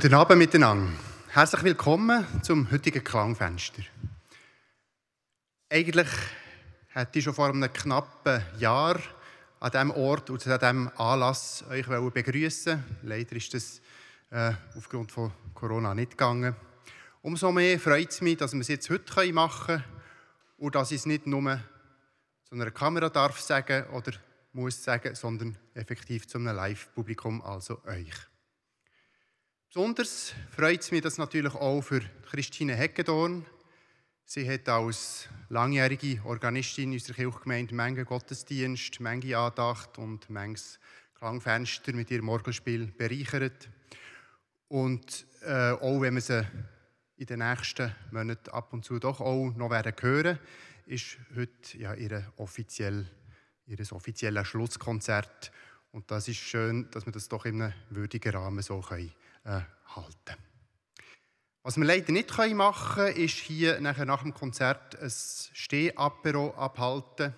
Guten Abend miteinander. Herzlich willkommen zum heutigen Klangfenster. Eigentlich hätte ich schon vor einem knappen Jahr an diesem Ort und an diesem Anlass euch begrüßen. Leider ist das aufgrund von Corona nicht gegangen. Umso mehr freut es mich, dass wir es jetzt heute machen können und dass ich es nicht nur zu einer Kamera darf sagen oder muss sagen, sondern effektiv zu einem Live-Publikum, also euch. Besonders freut es mich das natürlich auch für Christine Heggedorn. Sie hat als langjährige Organistin unserer Kirchgemeinde manchen Gottesdienst, manche Andacht und manches Klangfenster mit ihrem Orgelspiel bereichert. Und auch wenn wir sie in den nächsten Monaten ab und zu doch auch noch hören werden, ist heute ja ihr offizielles Schlusskonzert. Und das ist schön, dass wir das doch in einem würdigen Rahmen so halten können. Was wir leider nicht machen können, ist hier nach dem Konzert ein Steh-Apero abhalten.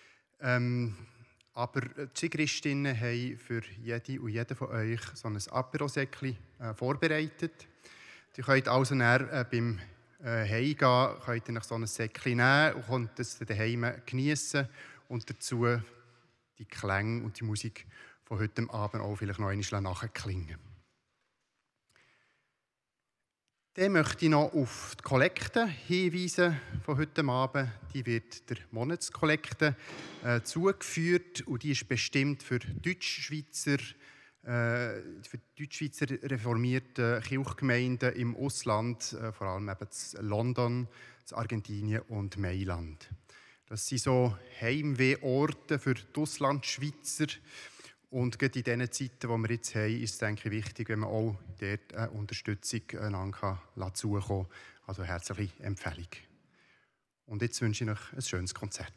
Aber die Christinnen haben für jede und jeden von euch so ein Apero-Säckchen vorbereitet. Ihr könnt also beim Heimgehen könnt ihr so ein Säckchen nehmen und könnt es daheim geniessen und dazu die Klänge und die Musik von heute Abend auch vielleicht noch einmal nachklingen. Dann möchte ich noch auf die Kollekte hinweisen von heute Abend. Die wird der Monatskollekte zugeführt und die ist bestimmt für Deutschschweizer reformierte Kirchgemeinden im Ausland, vor allem eben in London, in Argentinien und Mailand. Das sind so Heimwehorte für die Auslandschweizer. Und gerade in diesen Zeiten, die wir jetzt haben, ist es, denke ich, wichtig, wenn man auch dort eine Unterstützung einander zukommen kann. Also herzliche Empfehlung. Und jetzt wünsche ich euch ein schönes Konzert.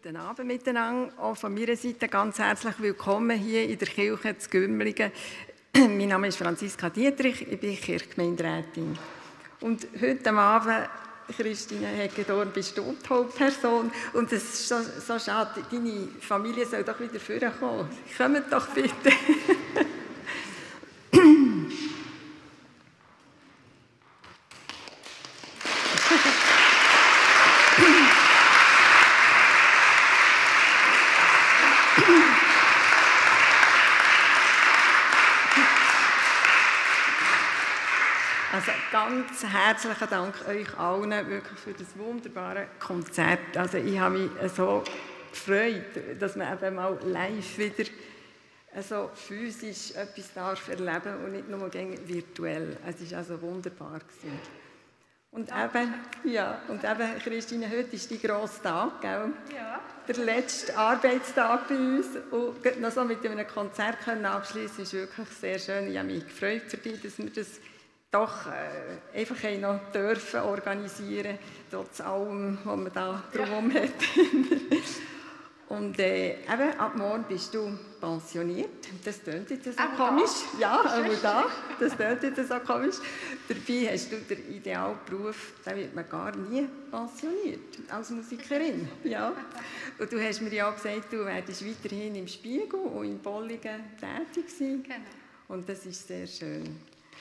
Guten Abend miteinander. Auch von meiner Seite ganz herzlich willkommen hier in der Kirche zu Gümligen. Mein Name ist Franziska Dietrich, ich bin Kirchgemeinderätin. Und heute Abend, Christine Heggedorn, bist du die Hauptperson. Und es ist so schade, deine Familie soll doch wieder vorkommen. Kommt doch bitte. Also ganz herzlichen Dank euch allen wirklich für das wunderbare Konzert. Also ich habe mich so gefreut, dass man eben mal live wieder also physisch etwas darf erleben und nicht nur virtuell. Es war also wunderbar gewesen. Und eben, Christine, heute ist dein grosser Tag, gell? Ja. Der letzte Arbeitstag bei uns. Und noch so mit einem Konzert abschließen ist wirklich sehr schön. Ich habe mich gefreut für dich, dass wir das doch einfach noch dürfen organisieren, trotz allem, was man da drumherum hat. Und eben, ab morgen bist du pensioniert. Das tönt jetzt so komisch. Ja, aber da. Das tönt jetzt so komisch. Dabei hast du den Idealberuf, da wird man gar nie pensioniert, als Musikerin. Ja. Und du hast mir ja auch gesagt, du werdest weiterhin im Spiegel und in Bollingen tätig sein. Genau. Und das ist sehr schön.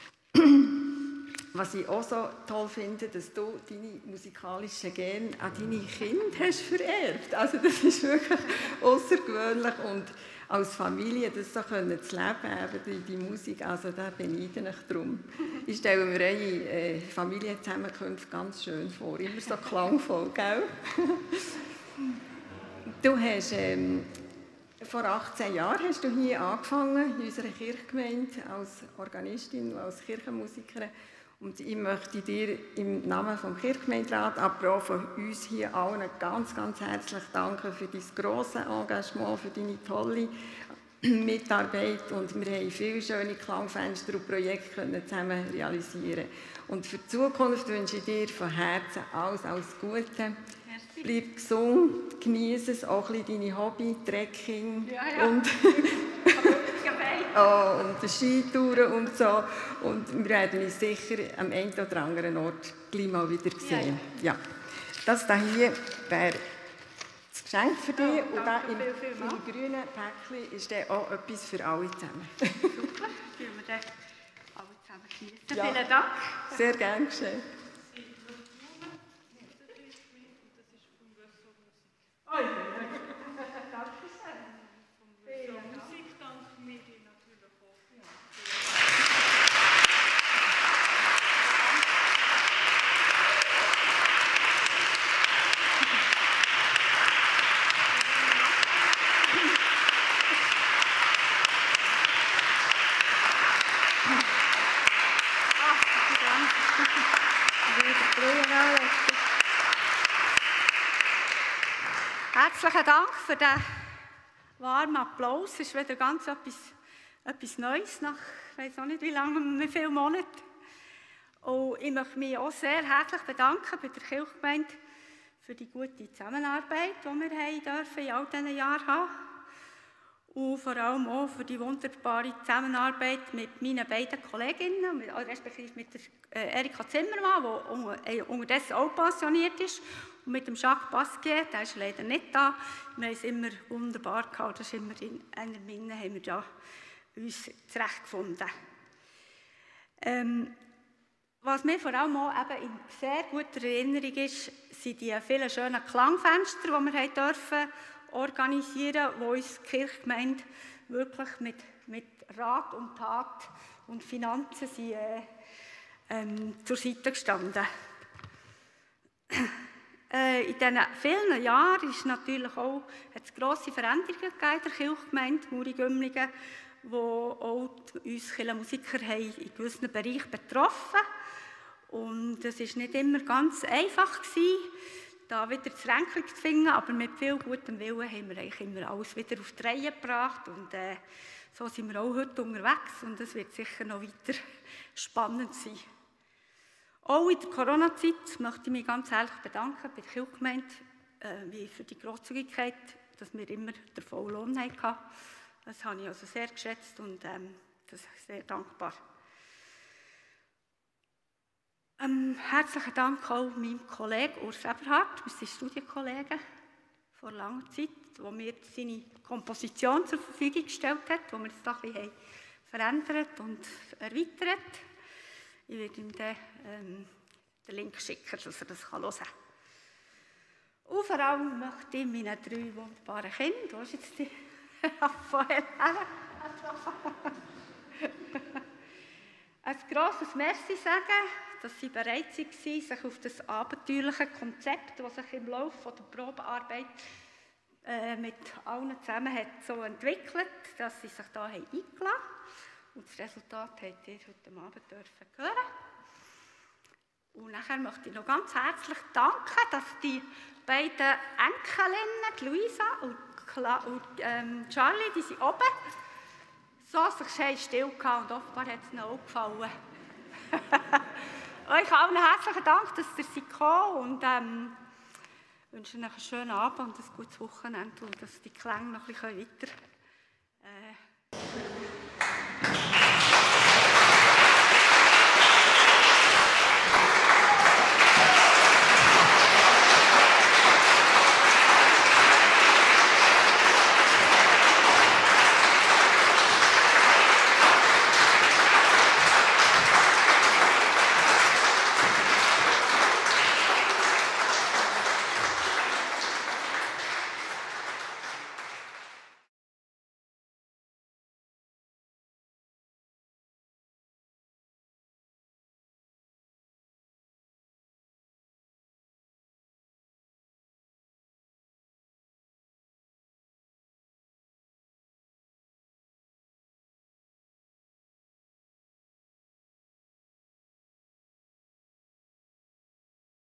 Was ich auch so toll finde, dass du deine musikalischen Gene an deine Kinder hast vererbt. Also das ist wirklich außergewöhnlich und als Familie das so zu leben, eben die Musik, also da beneide ich drum. Ich stelle mir eure Familienzusammenkünfte ganz schön vor, immer so klangvoll, gell? Du hast vor 18 Jahren hast du hier angefangen in unserer Kirchgemeinde als Organistin und als Kirchenmusikerin. Und ich möchte dir im Namen des Kirchgemeinderats, aber auch von uns hier allen ganz, ganz herzlich danken für dein grosses Engagement, für deine tolle Mitarbeit. Und wir haben viele schöne Klangfenster und Projekte zusammen realisieren. Und für die Zukunft wünsche ich dir von Herzen alles Gute. Merci. Bleib gesund, genieße es, auch ein bisschen deine Hobby, Trekking und und Skitouren und so. Und wir werden uns sicher am einen oder anderen Ort gleich mal wieder sehen. Ja. Das hier wäre das Geschenk für dich. Und da im grünen Päckchen ist dann auch etwas für alle zusammen. Super, wir dann alle zusammen genießen. Ja. Vielen Dank. Sehr gerne geschehen. Herzlichen Dank für den warmen Applaus. Es ist wieder ganz etwas Neues nach, ich weiß auch nicht wie lange, wie viele Monate. Und ich möchte mich auch sehr herzlich bedanken bei der Kirchgemeinde für die gute Zusammenarbeit, die wir in all diesen Jahren haben. Und vor allem auch für die wunderbare Zusammenarbeit mit meinen beiden Kolleginnen, respektive mit der Erika Zimmermann, die unterdessen auch pensioniert ist, und mit dem Jacques Pasquier, der ist leider nicht da. Wir haben es immer wunderbar gehabt, das ist immer in einer Minne, haben wir da uns zurechtgefunden. Was mir vor allem auch eben in sehr guter Erinnerung ist, sind die vielen schönen Klangfenster, die wir dürfen organisieren, wo uns die Kirchgemeinde wirklich mit Rat und Tat und Finanzen sind, zur Seite gestanden. In diesen vielen Jahren ist natürlich auch, hat es grosse Veränderungen gegeben in der Kirchgemeinde Muri-Gümligen, die auch uns Kirchenmusiker in gewissen Bereichen betroffen haben. Und es war nicht immer ganz einfach, da wieder zur Lenkung zu finden, aber mit viel gutem Willen haben wir eigentlich immer alles wieder auf die Reihe gebracht. Und so sind wir auch heute unterwegs und es wird sicher noch weiter spannend sein. Auch in der Corona-Zeit möchte ich mich ganz herzlich bedanken bei der Kirchgemeinde wie für die Grosszügigkeit, dass wir immer den vollen Lohn hatten. Das habe ich also sehr geschätzt und das ist sehr dankbar. Herzlichen Dank auch meinem Kollegen Urs Eberhardt. Wir sind Studienkollegen vor langer Zeit, wo mir seine Komposition zur Verfügung gestellt hat, wo wir es da ein bisschen verändert und erweitert. Ich werde ihm dann den Link schicken, dass er das hören kann. Und vor allem möchte ich meinen 3 wunderbaren Kindern, wo ist jetzt die Raphael? Ein grosses Merci sagen, dass sie bereit waren, sich auf das abenteuerliche Konzept, das sich im Laufe der Probearbeit mit allen zusammen hat so entwickelt, dass sie sich da eingeladen haben. Und das Resultat habt ihr heute Abend hören. Und nachher möchte ich noch ganz herzlich danken, dass die beiden Enkelinnen, die Luisa und Charlie, die sind oben, so sich schön still gehabt und offenbar hat es ihnen auch gefallen. Euch allen herzlichen Dank, dass ihr seid gekommen und wünsche euch einen schönen Abend und ein gutes Wochenende und dass die Klänge noch ein bisschen weiter